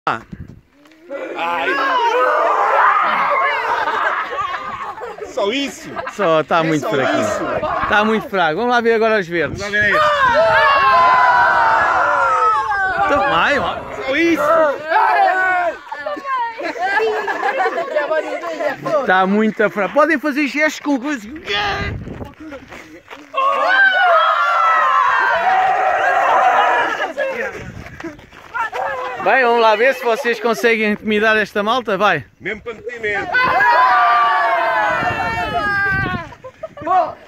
Ai. Só isso? Só, está muito fraquinho. Está muito fraco. Vamos lá ver agora os verdes. Vamos lá ver este. Então, vai, Só isso? está muito fraco. Podem fazer gestos com coisas. Bem, vamos lá ver se vocês conseguem intimidar esta malta, vai. Mesmo para meter medo.